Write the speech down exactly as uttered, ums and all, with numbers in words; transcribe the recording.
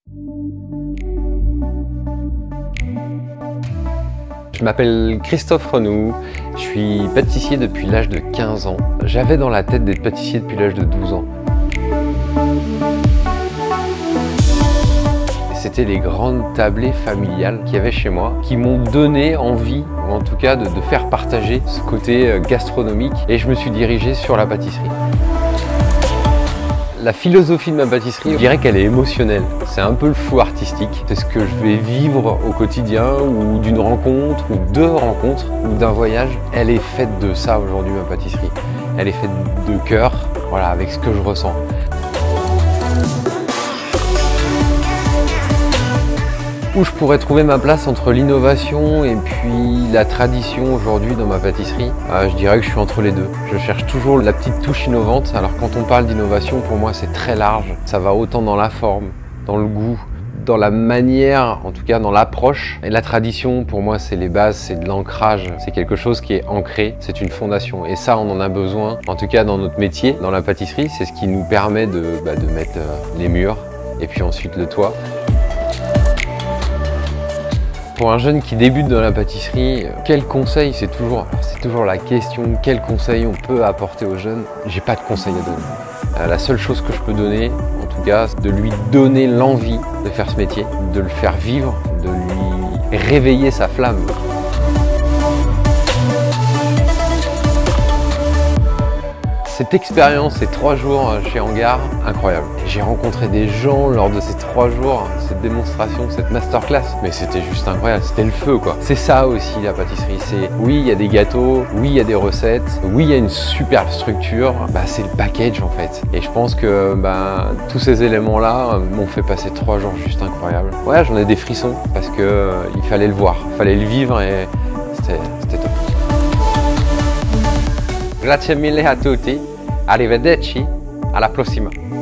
Je m'appelle Christophe Renou, je suis pâtissier depuis l'âge de quinze ans. J'avais dans la tête d'être pâtissier depuis l'âge de douze ans. C'était les grandes tablées familiales qu'il y avait chez moi qui m'ont donné envie, ou en tout cas de, de faire partager ce côté gastronomique, et je me suis dirigé sur la pâtisserie. La philosophie de ma pâtisserie, je dirais qu'elle est émotionnelle. C'est un peu le fou artistique. C'est ce que je vais vivre au quotidien, ou d'une rencontre, ou de rencontres, ou d'un voyage. Elle est faite de ça aujourd'hui, ma pâtisserie. Elle est faite de cœur, voilà, avec ce que je ressens. Où je pourrais trouver ma place entre l'innovation et puis la tradition aujourd'hui dans ma pâtisserie, euh, je dirais que je suis entre les deux. Je cherche toujours la petite touche innovante. Alors quand on parle d'innovation, pour moi c'est très large. Ça va autant dans la forme, dans le goût, dans la manière, en tout cas dans l'approche. Et la tradition, pour moi, c'est les bases, c'est de l'ancrage. C'est quelque chose qui est ancré, c'est une fondation. Et ça, on en a besoin, en tout cas dans notre métier, dans la pâtisserie. C'est ce qui nous permet de, bah, de mettre euh, les murs et puis ensuite le toit. Pour un jeune qui débute dans la pâtisserie, quel conseil, c'est toujours, c'est toujours la question, quel conseil on peut apporter aux jeunes? J'ai pas de conseil à donner. La seule chose que je peux donner, en tout cas, c'est de lui donner l'envie de faire ce métier, de le faire vivre, de lui réveiller sa flamme. Cette expérience, ces trois jours chez Hangar, incroyable. J'ai rencontré des gens lors de ces trois jours, cette démonstration, cette masterclass, mais c'était juste incroyable, c'était le feu quoi. C'est ça aussi la pâtisserie, c'est oui il y a des gâteaux, oui il y a des recettes, oui il y a une superbe structure, bah, c'est le package en fait. Et je pense que bah, tous ces éléments-là m'ont fait passer trois jours juste incroyables. Ouais, j'en ai des frissons parce que euh, il fallait le voir, il fallait le vivre et c'était top. Grazie mille a tutti, arrivederci, alla prossima.